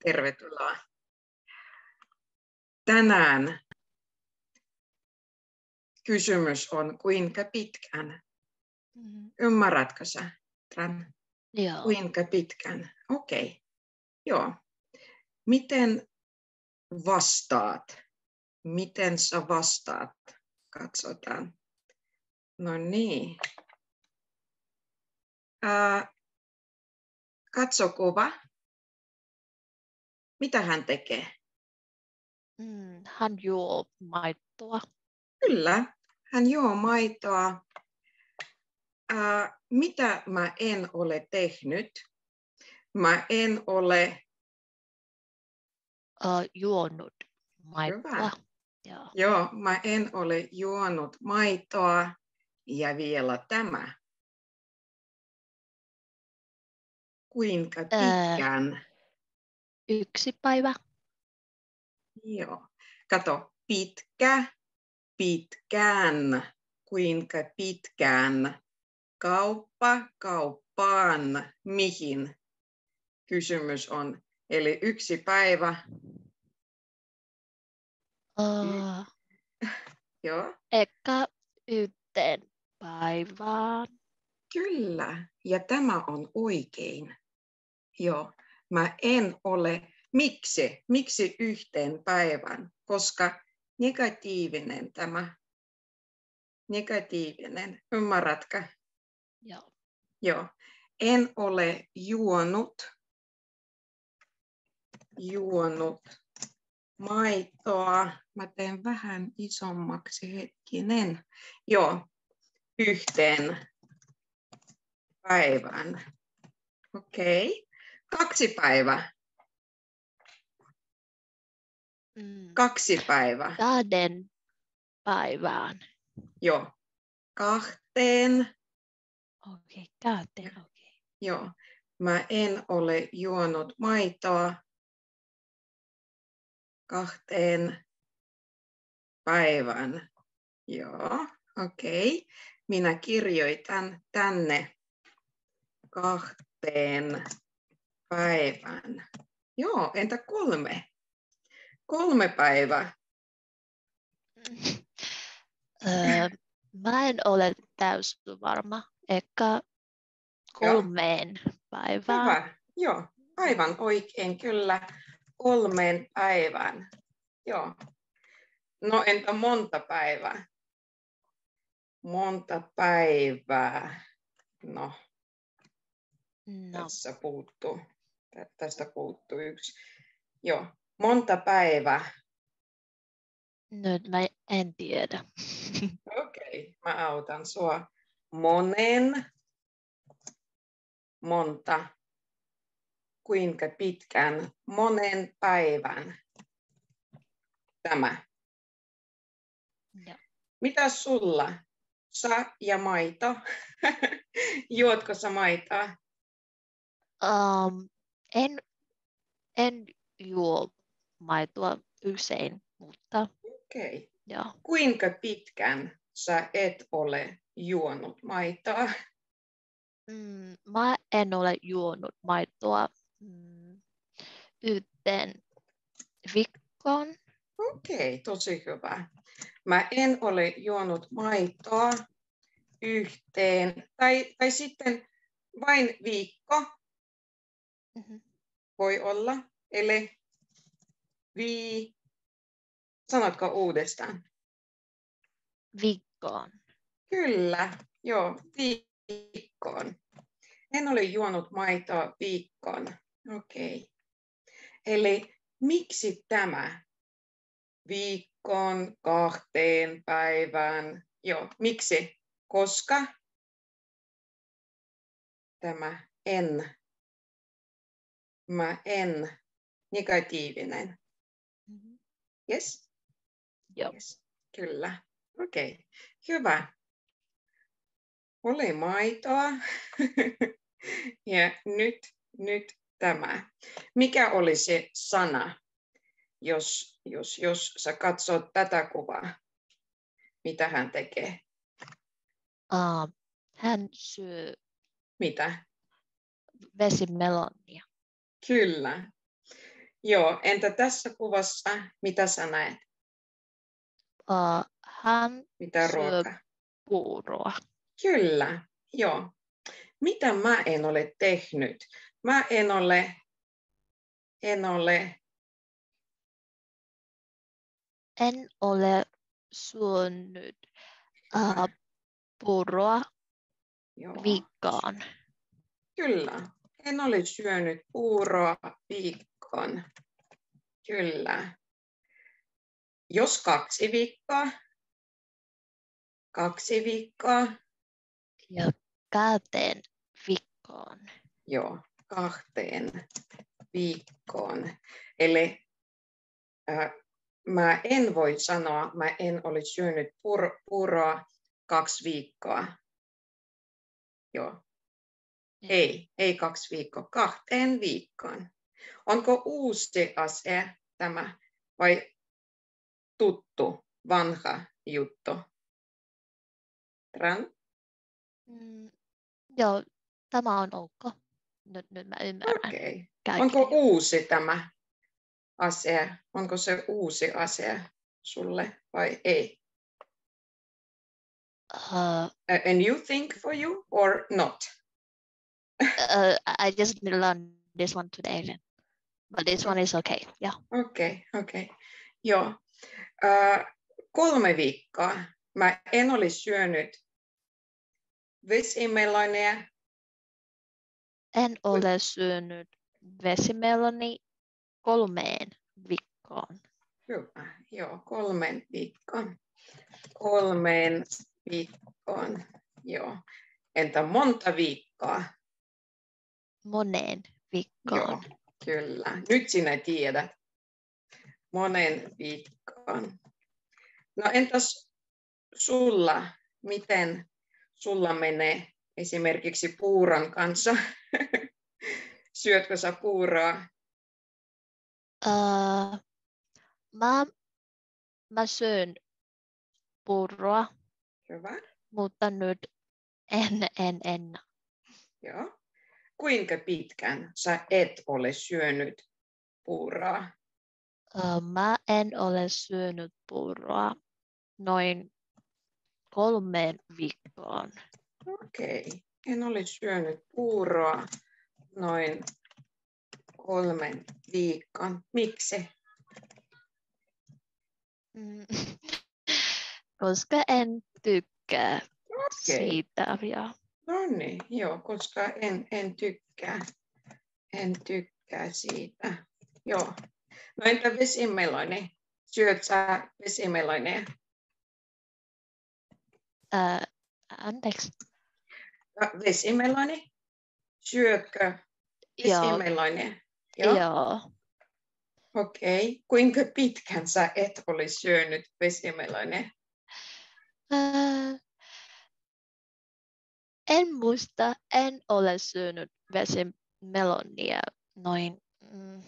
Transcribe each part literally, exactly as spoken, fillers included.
Tervetuloa. Tänään kysymys on, kuinka pitkään? Mm-hmm. Ymmärrätkö sä, Tran? Joo. Kuinka pitkään? Okei. Okay. Joo. Miten vastaat? Miten sä vastaat? Katsotaan. No niin. Ää, katso kuva. Mitä hän tekee? Mm, hän juo maitoa. Kyllä, hän juo maitoa. Ää, mitä mä en ole tehnyt? Mä en ole Uh, juonut maitoa. Hyvä. Joo. Joo, mä en ole juonut maitoa. Ja vielä tämä. Kuinka pitkään? Ää, yksi päivä. Joo. Kato, pitkä, pitkään. Kuinka pitkään? Kauppa, kauppaan. Mihin? Kysymys on. Eli yksi päivä. Uh, Joo. Ehkä yhteen päivään. Kyllä. Ja tämä on oikein. Joo. Mä en ole. Miksi? Miksi yhteen päivän? Koska negatiivinen tämä. Negatiivinen. Ymmärrätkö? Joo. Joo. En ole juonut. Juonut maitoa. Mä teen vähän isommaksi hetkinen. Joo. Yhteen päivän. Okei. Okay. Kaksi päivää. Mm. Kaksi päivää. Kahden päivään. Joo. Kahteen. Okei, okay, kahden. Okei. Okay. Joo. Mä en ole juonut maitoa kahteen päivään. Joo. Okei. Okay. Minä kirjoitan tänne kahteen päivään. Joo, entä kolme? Kolme päivää. Öö, mä en ole täysin varma. Ehkä kolmeen Joo. päivään. Hyvä. Joo, aivan oikein kyllä. Kolmeen päivään. Joo. No entä monta päivää? Monta päivää. No. No. Tässä puuttuu. Tästä puuttuu yksi. Joo. Monta päivää. Nyt mä en tiedä. Okei, okay. Mä autan sua. Monen. Monta. Kuinka pitkän? Monen päivän. Tämä. Joo. Mitä sulla? Sä ja maito. Juotko sä maitoa? Um, en, en juo maitoa usein, mutta Okei. Okay. Kuinka pitkän sä et ole juonut maitoa? Mm, mä en ole juonut maitoa mm, yhteen viikkoon. Okei, tosi hyvä. Mä en ole juonut maitoa yhteen, tai, tai sitten vain viikko. Mm-hmm. Voi olla. Eli vi... Sanotko uudestaan? Viikkoon. Kyllä, joo, viikkoon. En ole juonut maitoa viikkoon. Okei. Eli miksi tämä? Viikkoon, kahteen päivään. Joo, miksi? Koska tämä en. Mä en. Negatiivinen. Mm-hmm. Yes? Joo. Yes. Kyllä. Okei. Okay. Hyvä. Oli maitoa. Ja nyt, nyt tämä. Mikä oli se sana, jos, jos, jos sä katsot tätä kuvaa? Mitä hän tekee? Uh, hän syö Mitä? vesimelonia. Kyllä. Joo, entä tässä kuvassa, mitä sä näet? Uh, hän Mitä syö ruokaa? puuroa. Kyllä, joo. Mitä mä en ole tehnyt? Mä en ole, en ole, En ole syönyt uh, puuroa joo. viikkoon. Kyllä, en ole syönyt puuroa viikkoon. Kyllä. Jos kaksi viikkoa, kaksi viikkoa, Ja kahteen viikkoon. joo, kahteen viikkoon. Eli äh, mä en voi sanoa, mä en ole syönyt pur- puuroa kaksi viikkoa. Joo. Ei, ei kaksi viikkoa, kahteen viikkoon. Onko uusi asia tämä vai tuttu, vanha juttu? Tran? Mm, joo, tämä on ok. Nyt, nyt mä ymmärrän. Okei. Okay. Onko uusi tämä asia? Onko se uusi asia sulle vai ei? Uh, Uh, a new thing for you or not? uh, I just learned this one today, then. But this one is okay. Yeah. Okei, okay, okei. Okay. Joo. Uh, kolme viikkoa mä en ole syönyt vesimelonia. En ole syönyt vesimeloni kolmeen viikkoon. Hyvä, joo, kolmen viikkoon. Kolmeen viikkoon, joo. Entä monta viikkoa? Moneen viikkoon. Joo, kyllä. Nyt sinä tiedät. Monen viikkoon. No entäs sulla? Miten sulla menee esimerkiksi puuron kanssa? Syötkö sä puuroa? Uh, mä, mä syön puuroa, Hyvä. mutta nyt en, en, en. Joo. Kuinka pitkään sä et ole syönyt puuroa? Uh, mä en ole syönyt puuroa noin kolmeen viikkoon. Okei. Okay. En ole syönyt puuroa noin kolmen viikon. Miksi? Mm. Koska en tykkää Okay. siitä. Ja... No niin, joo, koska en, en tykkää. En tykkää siitä. Joo. No entä vesimeloni? Syöt sä vesimelonia? Uh, anteeksi. Vesimeloni? Syötkö vesimelonia? Joo. Joo. Okei. Okay. Kuinka pitkän sä et ole syönyt vesimelonia? Uh, en muista, en ole syönyt vesimelonia noin... Mm,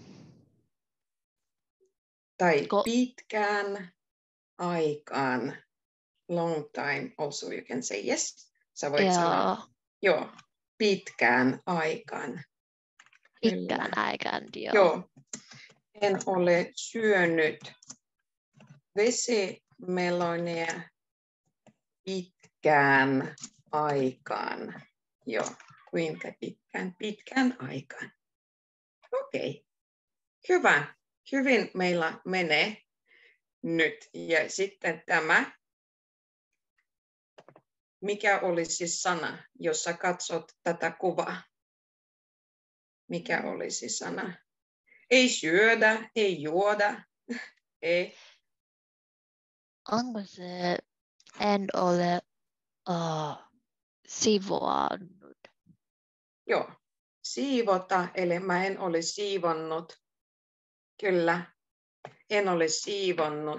tai ko- pitkään aikaan. Long time also you can say yes. Sä voit joo. sanoa. Joo, pitkään aikaan. Pitkään aikaan, joo. Joo. En ole syönyt vesimelonia pitkään aikaan. Joo, kuinka pitkään? Pitkään aikaan. Okei, okay. Hyvä. Hyvin meillä menee nyt. Ja sitten tämä. Mikä olisi sana, jos sä katsot tätä kuvaa? Mikä olisi sana? Ei syödä, ei juoda, ei. Onko se en ole uh, siivoannut? Joo, siivota, eli mä en ole siivonnut. Kyllä, en ole siivonnut.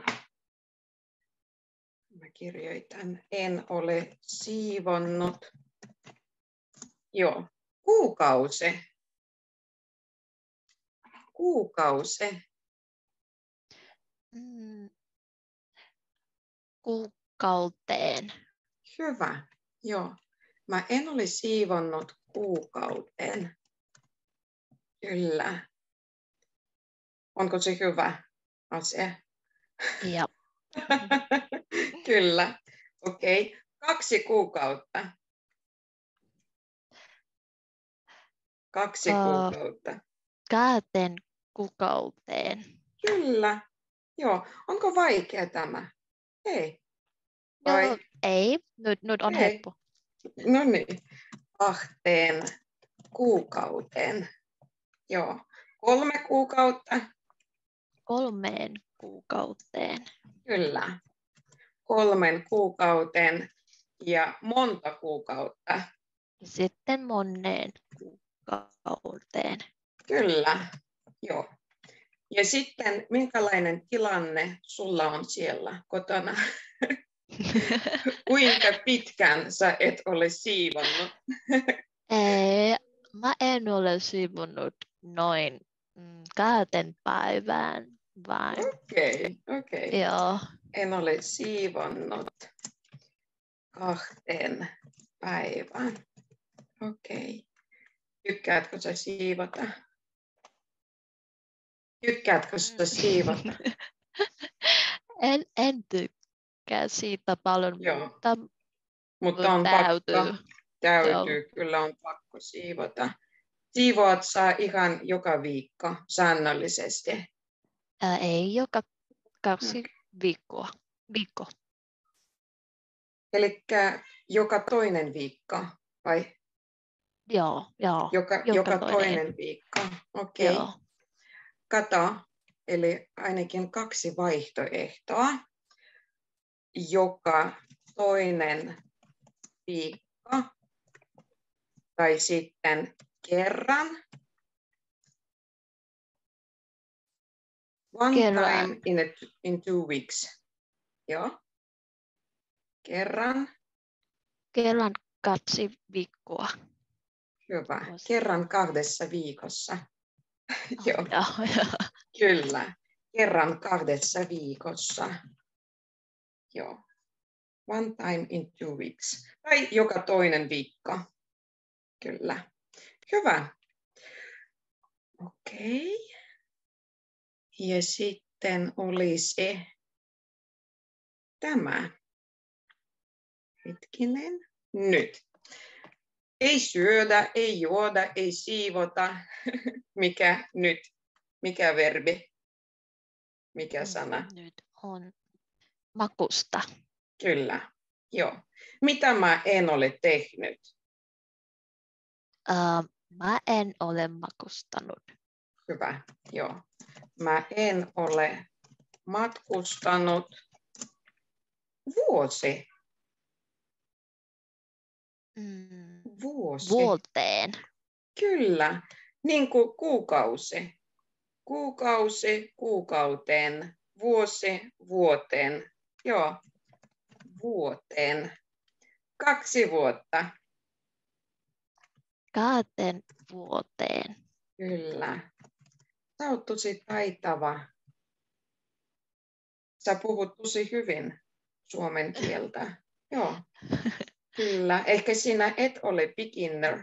Mä kirjoitan, en ole siivonnut. Joo, kuukausi. Kuukausi. Mm, kuukauteen. Hyvä, joo. Mä en ole siivonnut kuukauteen. Kyllä. Onko se hyvä asia? Ja. Kyllä. Okei. Okay. Kaksi kuukautta. Kaksi Uh, kuukautta. Kahteen kuukauteen. Kyllä. Joo. Onko vaikea tämä? Ei. Vai? Joo, ei. Nyt, nyt on ei. helppo. No niin. Kahteen kuukauteen. Joo. Kolme kuukautta. Kolmeen kuukauteen. Kyllä. Kolmen kuukauden ja monta kuukautta. Sitten moneen kuukauteen. Kyllä. Joo. Ja sitten minkälainen tilanne sulla on siellä kotona? Kuinka pitkään sä et ole siivonnut? Ei, mä en ole siivonnut noin mm, kahden päivään vain. Okei, okay, okei. Okay. Joo. En ole siivonnut kahteen päivään. Okei. Okay. Tykkäätkö sä siivota? Tykkäätkö sä siivota? en, en tykkää siitä paljon, Joo. mutta, mutta on täytyy. pakko. Täytyy, Joo. kyllä on pakko siivota. Siivoat saa ihan joka viikko säännöllisesti. Ää, ei joka kaksi okay. viikkoa. Viikko. Eli joka toinen viikko, vai? Joo, joo. Joka, joka, joka toinen. toinen viikko, okei. Okay. Kato, eli ainakin kaksi vaihtoehtoa. Joka toinen viikko, tai sitten kerran. One kerran. time in, a, in two weeks. Joo. Kerran. Kerran kaksi viikkoa. Hyvä. Kerran kahdessa viikossa. Oh, joo. joo, joo. Kyllä. Kerran kahdessa viikossa. Joo. One time in two weeks. Tai joka toinen viikko. Kyllä. Hyvä. Okei. Okay. Ja sitten olisi tämä. Hetkinen. Nyt. Ei syödä, ei juoda, ei siivota. Mikä nyt? Mikä verbi? Mikä sana? Nyt on makusta. Kyllä. Joo. Mitä mä en ole tehnyt? Uh, mä en ole makustanut. Hyvä. Joo. Mä en ole matkustanut vuosi. Mm. Vuosi. Vuoteen. Kyllä. Niin kuin kuukausi. Kuukausi, kuukauteen. Vuosi, vuoteen. Joo. Vuoteen. Kaksi vuotta. Kahteen vuoteen. Kyllä. Sä oot tosi taitava. Sä puhut tosi hyvin suomen kieltä. Joo. Kyllä. Ehkä sinä et ole beginner.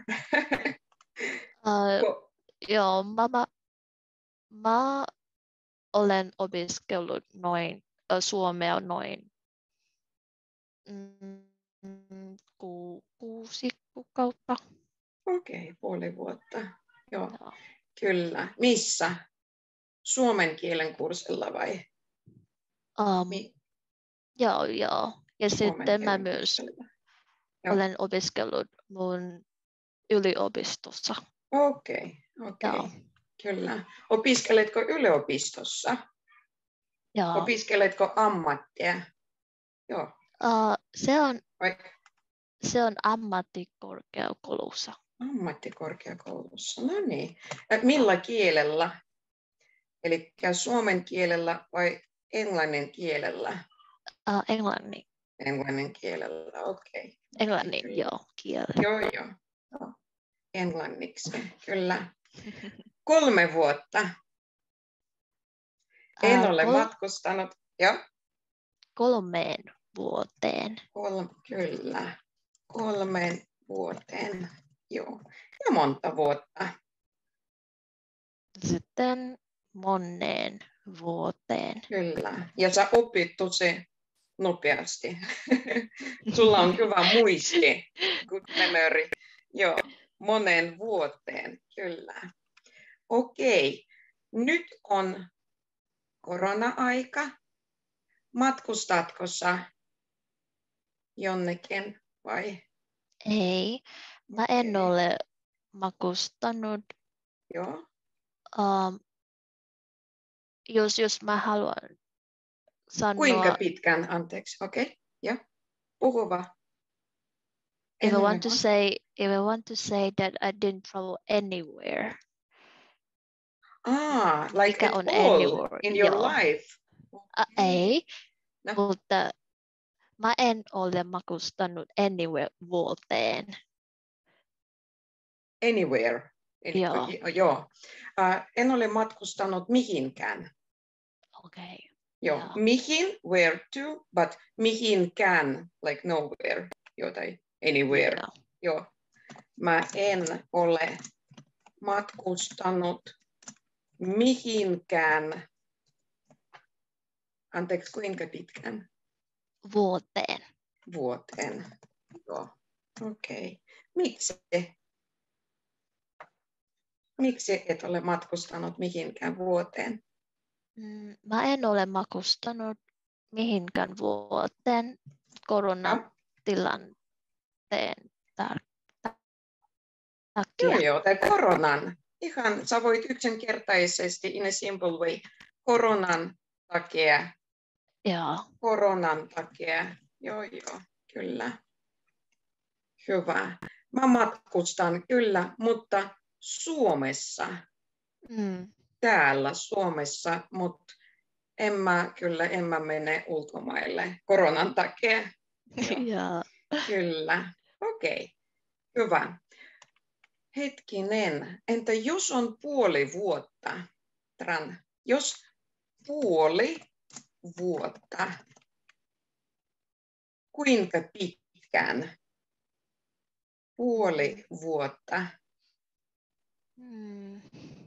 uh, joo, mä, mä, mä olen opiskellut noin, uh, suomea noin mm, ku, kuusi kuukautta. Okei, okay, puoli vuotta. Joo. Joo. Kyllä. Missä? Suomen kielen kurssilla vai? Um, Mi- joo, joo. Ja Suomen sitten mä kielen myös Joo. olen opiskellut mun yliopistossa. Okei, okay, okei. Okay. Kyllä. Opiskeletko yliopistossa? Joo. Opiskeletko ammattia? Joo. Uh, se, on, vai? se on ammattikorkeakoulussa. Ammattikorkeakoulussa, no niin. Millä kielellä? Eli suomen kielellä vai englannin kielellä? Uh, englannin. Englannin kielellä, okei. Okay. Englannin, kyllä. joo, kielellä. Joo, joo. joo. Englanniksi, kyllä. Kolme vuotta. En uh, ole kol- matkustanut. Joo. Kolmeen vuoteen. Kol- kyllä. Kolmeen vuoteen. Joo. Ja monta vuotta. Sitten moneen vuoteen. Kyllä. Ja sä opit tosi nopeasti. Sulla on hyvä muisti. Good memory. Joo, moneen vuoteen. Kyllä. Okei. Nyt on korona-aika. Matkustatko sä jonnekin vai? Ei, mä en Okei. ole matkustanut. Joo. Um, jos, jos mä haluan sanoa, Kuinka pitkään? Anteeksi. Okei. Okay. Joo. Puhu vaan. if I Enemmän want to vaan. say, if I want to say that I didn't travel anywhere. Ah, like Mikä at on all anywhere? in your Joo. life? Ä, ei, No. mutta mä en ole matkustanut anywhere vuoteen. Anywhere. Eli, Joo. joo. Uh, en ole matkustanut mihinkään. Okei. Okay. Joo. Joo. Mihin, where to, but mihinkään, like nowhere. Jotain, anywhere. Joo. Joo. Mä en ole matkustanut mihinkään. Anteeksi, kuinka pitkään? Vuoteen. Vuoteen. Joo. Okei. Okay. Miksi? Miksi et ole matkustanut mihinkään vuoteen? Mm, Mä en ole matkustanut mihinkään vuoteen koronatilanteen takia. Joo, joo, tai koronan. Ihan, sä voit yksinkertaisesti, in a simple way, koronan takia. Joo. Koronan takia. Joo, joo, kyllä. Hyvä. Mä matkustan kyllä, mutta Suomessa. Mm. Täällä Suomessa, mutta en mä kyllä, en mä mene ulkomaille koronan takia. Joo. Kyllä. Okei. Okay. Hyvä. Hetkinen. Entä jos on puoli vuotta? Tran, jos puoli vuotta, kuinka pitkään? Puoli vuotta. Mm.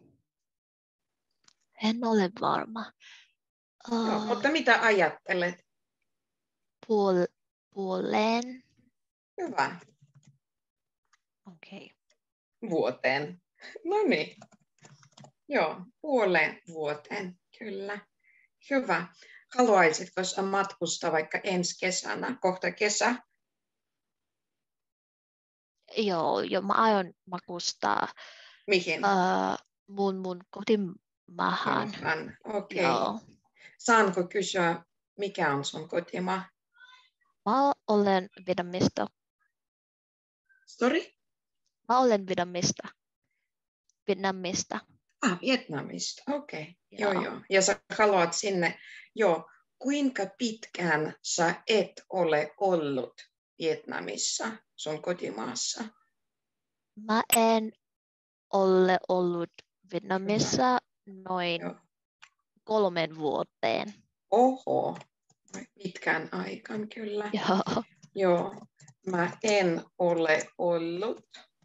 En ole varma. Uh, Joo, mutta mitä ajattelet? Puol, puoleen. Hyvä. Okei. Okay. Vuoteen. No niin. Joo, puoleen vuoteen, kyllä. Hyvä. Haluaisitko sä matkustaa vaikka ensi kesänä, kohta kesä? Joo, jo mä aion matkustaa. Mihin? Uh, mun, mun kotimaahan. Okei. Joo. Saanko kysyä, mikä on sun kotimaa? Mä olen Vietnamista. Sorry? Mä olen Vietnamista. Vietnamista. Ah, Vietnamista, okei. Okay. Joo. Joo, joo. Ja sä haluat sinne, joo. Kuinka pitkään sä et ole ollut Vietnamissa, sun kotimaassa? Mä en ole ollut Vietnamissa noin joo. kolmen vuoteen. Oho, pitkään aikaan kyllä. Joo. Joo, mä en ole ollut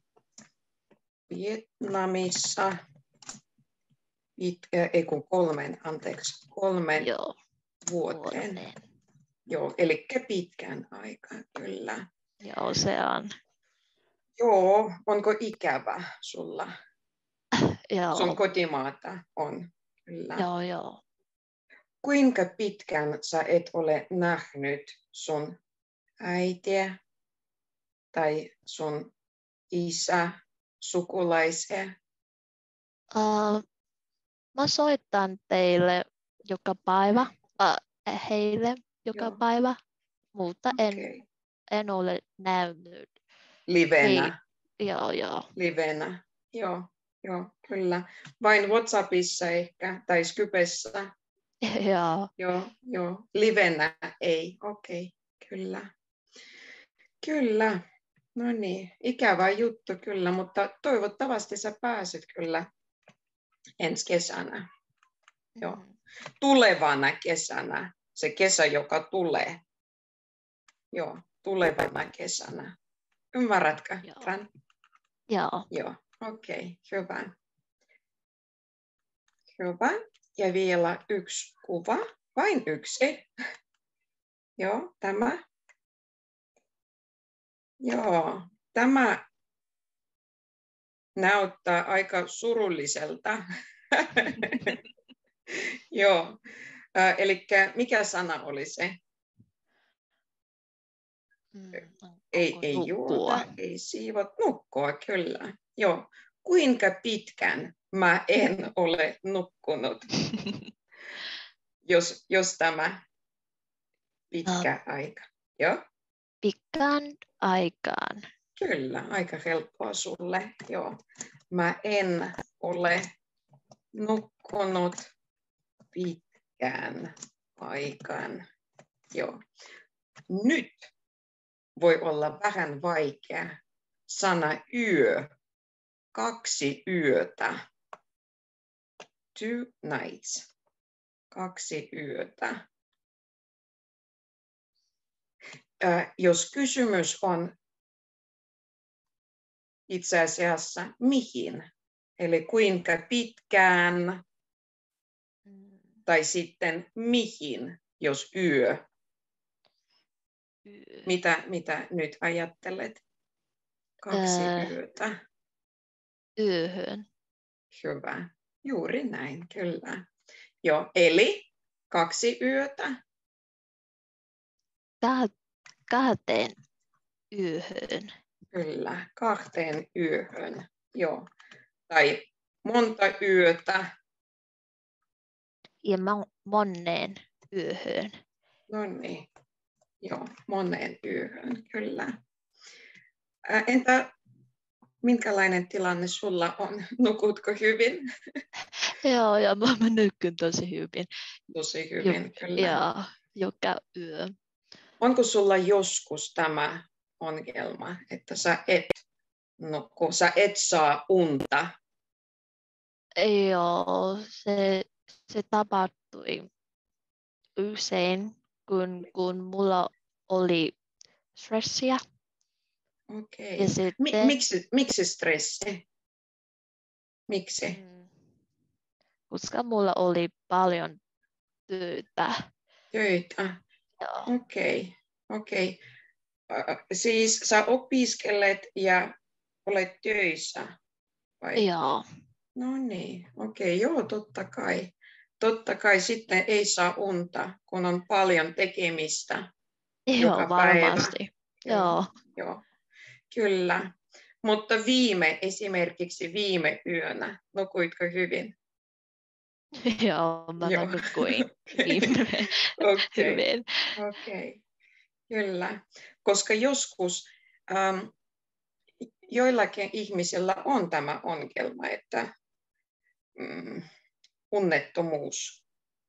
Vietnamissa pitkä, ei kun kolmen, anteeksi, kolmen Joo. vuoteen. Vuoteen. Joo, eli pitkään aikaan, kyllä. Joo, se on. Joo, onko ikävä sulla? Joo. Sun kotimaata on, kyllä. Joo, joo. Kuinka pitkään sä et ole nähnyt sun äitiä tai sun isä, sukulaisia? Uh, mä soitan teille joka päivä, uh, heille joka Joo. päivä, mutta en, Okay. en ole nähnyt. Livenä. Hei. Joo, joo. Livenä, joo, joo, kyllä. Vain WhatsAppissa ehkä, tai Skypessä. Joo. Joo, joo. Livenä ei, okei, okay. Kyllä. Kyllä, no niin, ikävä juttu kyllä, mutta toivottavasti sä pääset kyllä ensi kesänä. Joo. Mm. Tulevana kesänä, se kesä, joka tulee. Joo, tulevana kesänä. Ymmärrätkö, Joo. Fran? Joo. Joo, okei, okay, hyvä. Hyvä. Ja vielä yksi kuva. Vain yksi. Joo, tämä. Joo, tämä näyttää aika surulliselta. Joo, äh, eli mikä sana oli se? Mm, Ei, ei juota, ei siivot, nukkoa, kyllä. Joo. Kuinka pitkään mä en ole nukkunut, jos, jos tämä pitkä uh, aika. Joo? Pitkään aikaan. Kyllä, aika helppoa sulle. Joo. Mä en ole nukkunut pitkään aikaan. Joo. Nyt voi olla vähän vaikea sana yö. Kaksi yötä. Two nights. Kaksi yötä. Äh, jos kysymys on itse asiassa mihin, eli kuinka pitkään, tai sitten mihin, jos yö. Yö. Mitä, mitä nyt ajattelet? Kaksi Ää, yötä. Yöhön. Hyvä. Juuri näin, kyllä. Joo, eli kaksi yötä. Kahteen yöhön. Kyllä, kahteen yöhön. Joo. Tai monta yötä. Ja moneen yöhön. No niin. Joo, moneen yöhön, kyllä. Ää, entä minkälainen tilanne sulla on? Nukutko hyvin? Joo, ja mä, mä nukun tosi hyvin. Tosi hyvin, jo, kyllä. Ja joka yö. Onko sulla joskus tämä ongelma, että sä et nuku, sä et saa unta? Joo, se, se tapahtui usein, kun, kun mulla oli stressiä. Okei. Ja sitten, Mi- miksi, miksi stressi? Miksi? Mm, koska mulla oli paljon työtä. Töitä. Joo. Okei. Okei. Äh, Siis sä opiskelet ja olet töissä? Vai? Joo. No niin, okei, joo, totta kai. Totta kai sitten ei saa unta, kun on paljon tekemistä joka Joo, päivä. varmasti. Joo, Joo. joo, kyllä. Mutta viime, esimerkiksi viime yönä, nukuitko hyvin? Joo, mä, Joo. mä nukuin viime Okei, hyvin. okei, kyllä. Koska joskus ähm, joillakin ihmisillä on tämä ongelma, että mm, unnettomuus.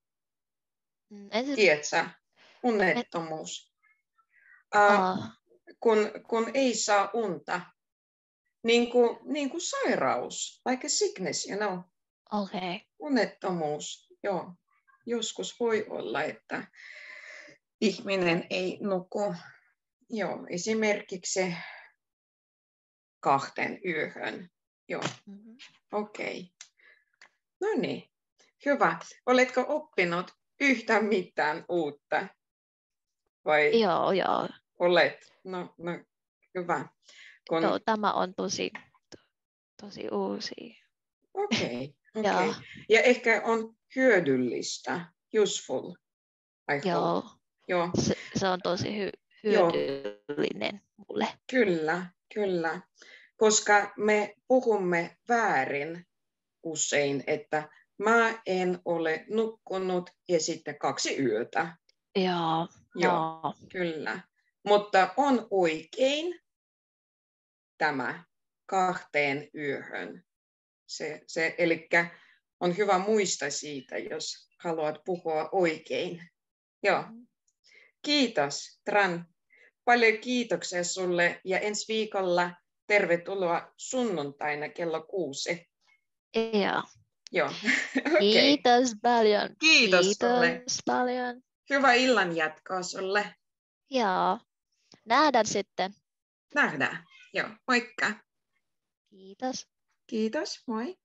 Ensin, Tiedätkö? Unnettomuus. uh, Uh, kun, kun ei saa unta, niin kuin, niin kuin sairaus, like a sickness, you know. Okay. Unettomuus, joo. Joskus voi olla, että ihminen ei nuku. Joo, esimerkiksi kahteen yöhön. Joo, Mm-hmm. okei. Okay. No niin, hyvä. Oletko oppinut yhtään mitään uutta? Vai Joo, joo. olet? No, no hyvä. Kun... Joo, tämä on tosi, tosi uusi. Okei, okay, ja. okay. ja ehkä on hyödyllistä, useful, I Joo, hope. Joo. Se, se on tosi hy- hyödyllinen Joo. mulle. Kyllä, kyllä, koska me puhumme väärin usein, että mä en ole nukkunut ja sitten kaksi yötä. Joo, Joo, no. kyllä. Mutta on oikein tämä kahteen yöhön. Se, se, eli on hyvä muistaa siitä, jos haluat puhua oikein. Joo. Kiitos, Tran. Paljon kiitoksia sulle ja ensi viikolla tervetuloa sunnuntaina kello kuusi. Joo. Joo. Okay. Kiitos paljon. Kiitos, Kiitos sulle. paljon. Hyvää illan jatkoa sulle. Joo. Nähdään sitten. Nähdään. Joo, moikka. Kiitos. Kiitos, moi.